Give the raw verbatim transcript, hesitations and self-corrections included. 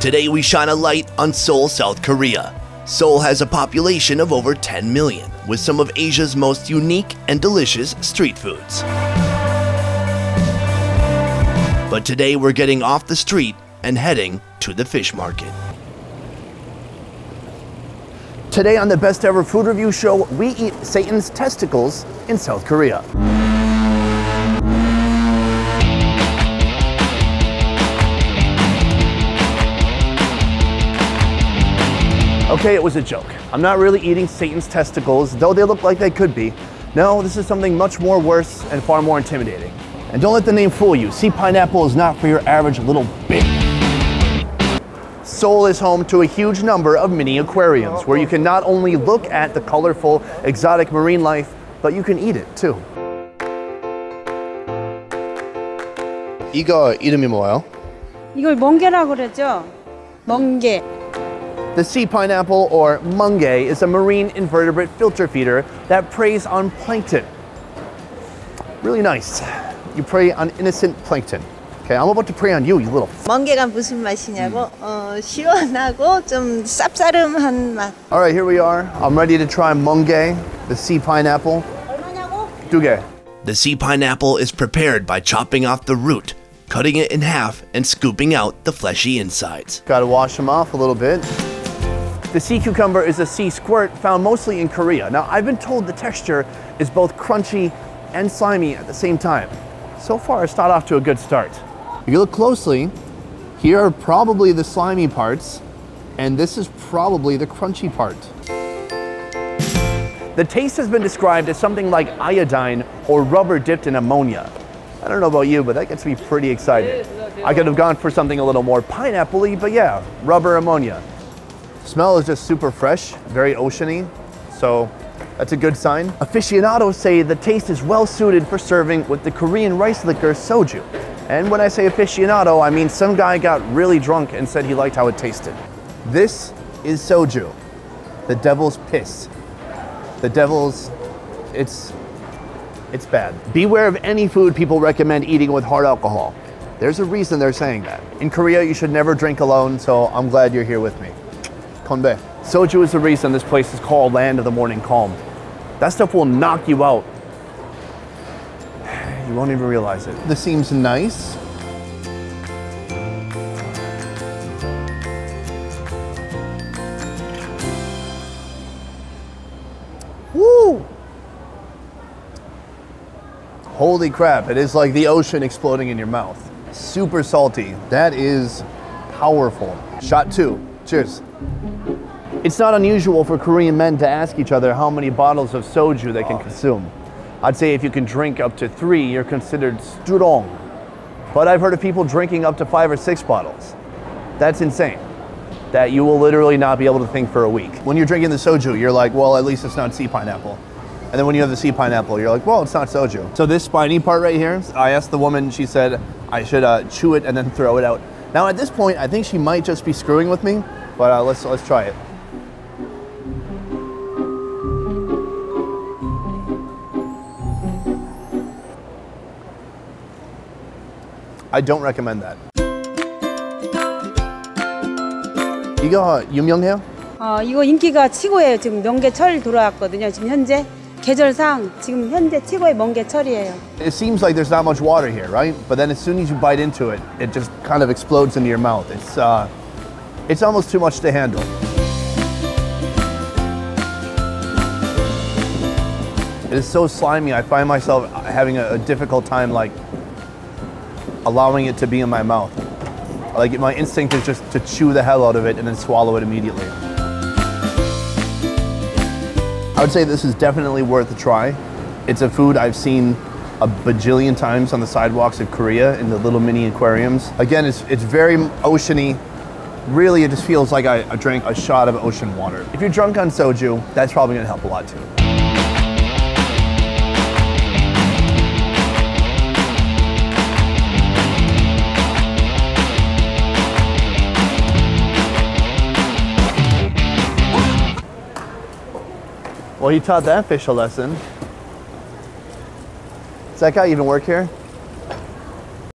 Today we shine a light on Seoul, South Korea. Seoul has a population of over ten million, with some of Asia's most unique and delicious street foods. But today we're getting off the street and heading to the fish market. Today on the Best Ever Food Review Show, we eat Satan's testicles in South Korea. Okay, it was a joke. I'm not really eating Satan's testicles, though they look like they could be. No, this is something much more worse and far more intimidating. And don't let the name fool you. Sea pineapple is not for your average little bitch. Seoul is home to a huge number of mini aquariums where you can not only look at the colorful, exotic marine life, but you can eat it too. 이거 이름이 뭐예요? 이걸 멍게라고 그러죠. 멍게. The sea pineapple, or mungge, is a marine invertebrate filter feeder that preys on plankton. Really nice. You prey on innocent plankton. Okay, I'm about to prey on you, you little. 멍게가 무슨 맛이냐고? 어, 시원하고 좀 쌉싸름한 맛. All right, here we are. I'm ready to try mungge, the sea pineapple. 얼마냐고? 두 개. The sea pineapple is prepared by chopping off the root, cutting it in half, and scooping out the fleshy insides. Gotta wash them off a little bit. The sea cucumber is a sea squirt found mostly in Korea. Now, I've been told the texture is both crunchy and slimy at the same time. So far, it's not off to a good start. If you look closely, here are probably the slimy parts, and this is probably the crunchy part. The taste has been described as something like iodine or rubber dipped in ammonia. I don't know about you, but that gets me pretty excited. I could have gone for something a little more pineapple-y, but yeah, rubber ammonia. Smell is just super fresh, very oceany, so that's a good sign. Aficionados say the taste is well suited for serving with the Korean rice liquor soju. And when I say aficionado, I mean some guy got really drunk and said he liked how it tasted. This is soju, the devil's piss. The devil's, it's, it's bad. Beware of any food people recommend eating with hard alcohol. There's a reason they're saying that. In Korea, you should never drink alone, so I'm glad you're here with me. Konbae. Soju is the reason this place is called Land of the Morning Calm. That stuff will knock you out. You won't even realize it. This seems nice. Woo! Holy crap, it is like the ocean exploding in your mouth. Super salty. That is powerful. Shot two. Cheers. It's not unusual for Korean men to ask each other how many bottles of soju they can consume. I'd say if you can drink up to three, you're considered strong. But I've heard of people drinking up to five or six bottles. That's insane. That you will literally not be able to think for a week. When you're drinking the soju, you're like, well, at least it's not sea pineapple. And then when you have the sea pineapple, you're like, well, it's not soju. So this spiny part right here, I asked the woman, she said I should uh, chew it and then throw it out. Now at this point, I think she might just be screwing with me, but uh, let's, let's try it. I don't recommend that. 이거 유명해요? 어, 이거 인기가 최고예요. 지금 멍게철 돌아왔거든요. 지금 현재 계절상 지금 현재 최고의 멍게철이에요. It seems like there's not much water here, right? But then as soon as you bite into it, it just kind of explodes into your mouth. It's uh, it's almost too much to handle. It is so slimy. I find myself having a, a difficult time like allowing it to be in my mouth. Like my instinct is just to chew the hell out of it and then swallow it immediately. I would say this is definitely worth a try. It's a food I've seen a bajillion times on the sidewalks of Korea in the little mini aquariums. Again, it's, it's very oceany. Really, it just feels like I, I drank a shot of ocean water. If you're drunk on soju, that's probably gonna help a lot too. Well, he taught that fish a lesson. Does that guy even work here?